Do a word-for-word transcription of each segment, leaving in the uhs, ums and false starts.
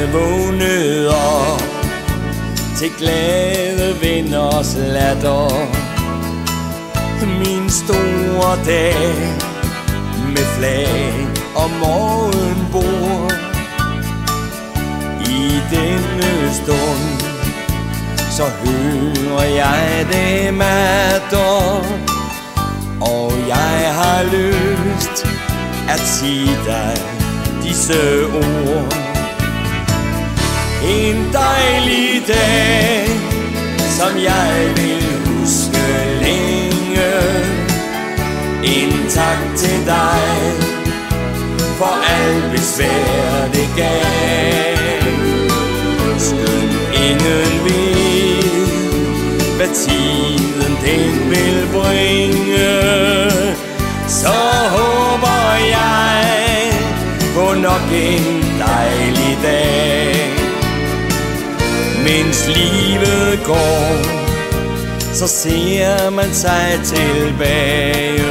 vågnet op til glade venners latter. Min store dag med flag og morgenbord. I denne stund så hører jeg det matter, og jeg har lyst at sige dig disse ord. En dejlig dag, som jeg vil huske længe. En tak til dig for alt besvær det gav. Skøn ingen ved, hvad tiden den vil bringe, så håber jeg på nok en dejlig dag. Mens livet går, så ser man sig tilbage.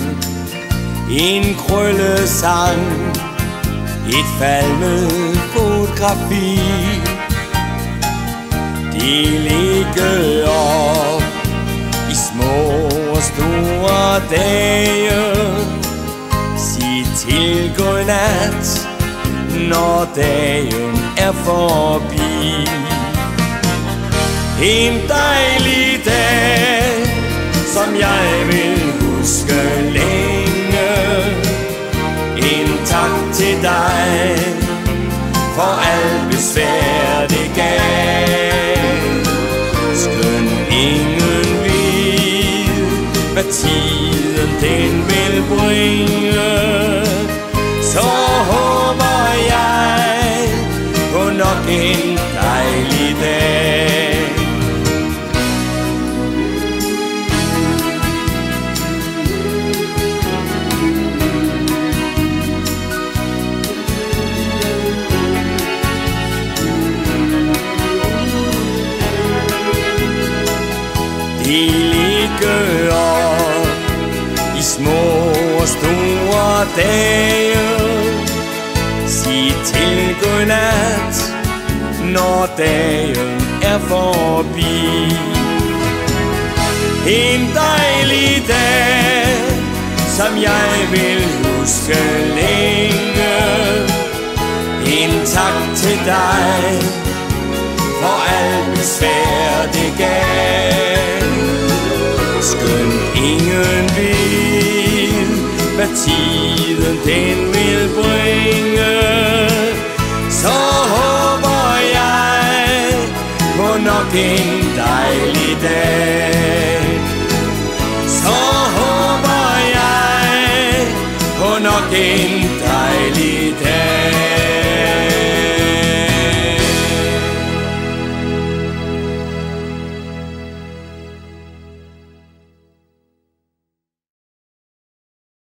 En krøllesang, et falmet fotografi. De ligger op i små og store dage. Sig til godnat, når dagen er forbi. En dejlig dag, som jeg vil huske længe. En tak til dig for alt besvær det gav. Skøn ingen ved, hvad tiden den vil bringe, så håber jeg på nok en dejlig dag. De ligger op i små og store dage. Sig til godnat, når dagen er forbi. En dejlig dag, som jeg vil huske længe. En tak til dig for alt besvær det gav. Skøn ingen ved, hvad tiden den vil bringe, så håber jeg på nok en dejlig dag. Så håber jeg på nok en dejlig dag.